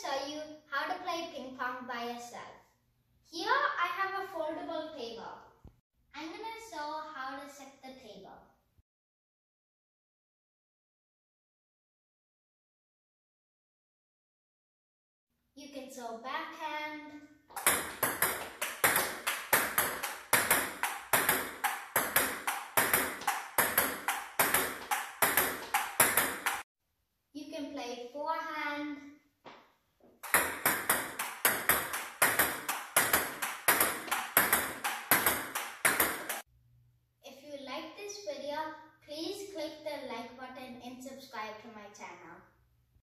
show you how to play ping pong by yourself. Here I have a foldable table. I'm going to show how to set the table. You can show backhand,